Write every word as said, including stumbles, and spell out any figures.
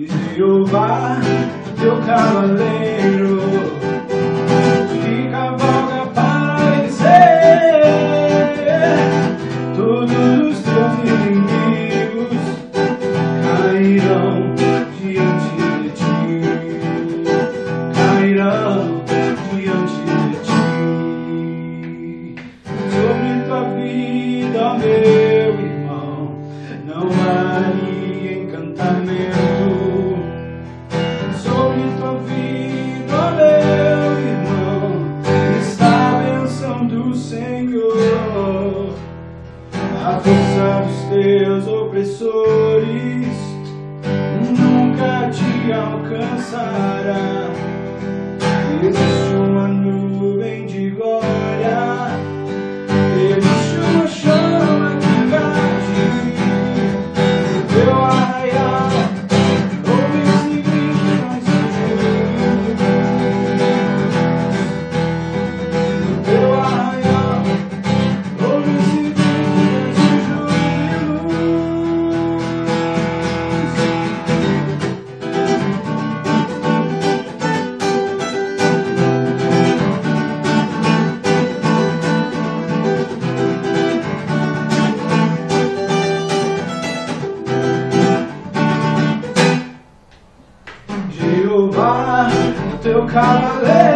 Jeová, teu cavaleiro, que cavalga para vencer. Todos os teus inimigos cairão diante de ti, cairão diante de ti. Sobre tua vida, meu irmão, não há encantamento. Sobre tua vida, meu irmão, está a bênção do Senhor. A força dos teus opressores nunca te alcançará. Existe uma nuvem de glória, existe uma chama que arde no teu arraial. Jeová, teu cavaleiro,